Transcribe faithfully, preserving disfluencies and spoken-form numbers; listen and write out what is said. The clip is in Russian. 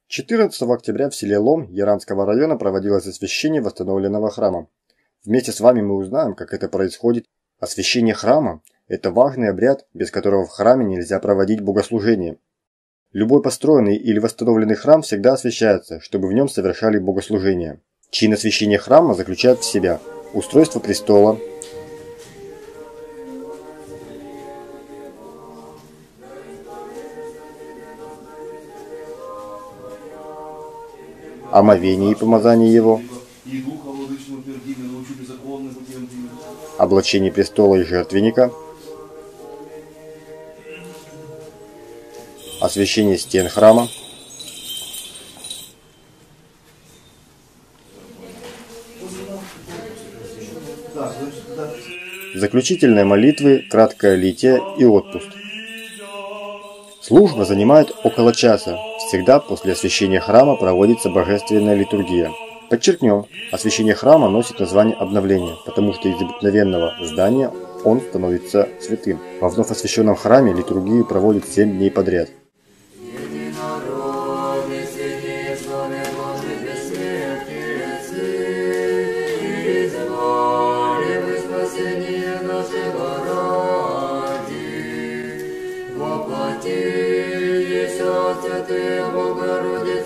четырнадцатого октября в селе Лом Яранского района проводилось освящение восстановленного храма. Вместе с вами мы узнаем, как это происходит. Освящение храма – это важный обряд, без которого в храме нельзя проводить богослужение. Любой построенный или восстановленный храм всегда освящается, чтобы в нем совершали богослужение. Чин освящения храма заключает в себя устройство престола, омовение и помазание его, облачение престола и жертвенника, освящение стен храма, заключительные молитвы, краткое литие и отпуск. Служба занимает около часа. Всегда после освящения храма проводится божественная литургия. Подчеркнем, освящение храма носит название обновления, потому что из обыкновенного здания он становится святым. Во вновь освященном храме литургию проводят семь дней подряд. Воплоти, Святая Богородица.